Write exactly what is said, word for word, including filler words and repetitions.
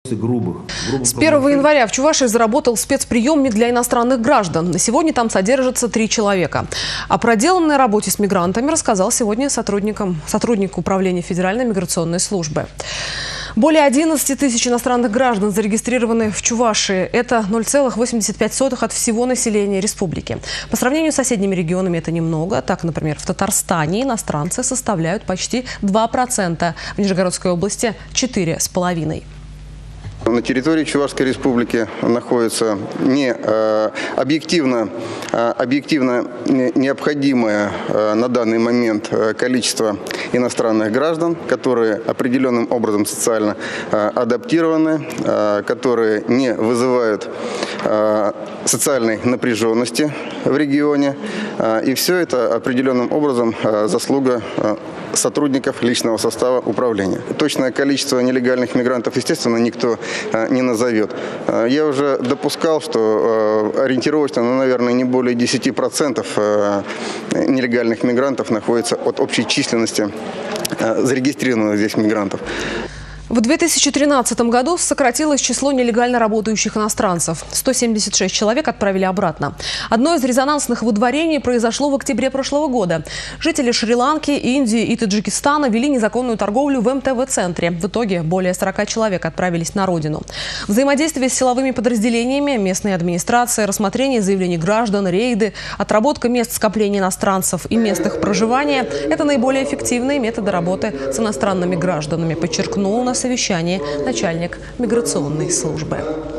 Грубых, грубых С первого января в Чувашии заработал спецприемник для иностранных граждан. На сегодня там содержится три человека. О проделанной работе с мигрантами рассказал сегодня сотрудникам, сотрудник Управления Федеральной миграционной службы. Более одиннадцати тысяч иностранных граждан зарегистрированы в Чувашии. Это ноль целых восемьдесят пять сотых от всего населения республики. По сравнению с соседними регионами это немного. Так, например, в Татарстане иностранцы составляют почти два процента. В Нижегородской области – четыре с половиной. На территории Чувашской республики находится не, э, объективно, э, объективно необходимое э, на данный момент количество иностранных граждан, которые определенным образом социально э, адаптированы, э, которые не вызывают э, социальной напряженности в регионе. Э, и все это определенным образом э, заслуга э, сотрудников личного состава управления. Точное количество нелегальных мигрантов, естественно, никто не назовет. Я уже допускал, что ориентировочно, ну, наверное, не более десяти процентов нелегальных мигрантов находится от общей численности зарегистрированных здесь мигрантов. В две тысячи тринадцатом году сократилось число нелегально работающих иностранцев. сто семьдесят шесть человек отправили обратно. Одно из резонансных выдворений произошло в октябре прошлого года. Жители Шри-Ланки, Индии и Таджикистана вели незаконную торговлю в эм тэ вэ-центре. В итоге более сорока человек отправились на родину. Взаимодействие с силовыми подразделениями, местной администрацией, рассмотрение заявлений граждан, рейды, отработка мест скопления иностранцев и мест их проживания – это наиболее эффективные методы работы с иностранными гражданами, подчеркнул на совещании начальник миграционной службы.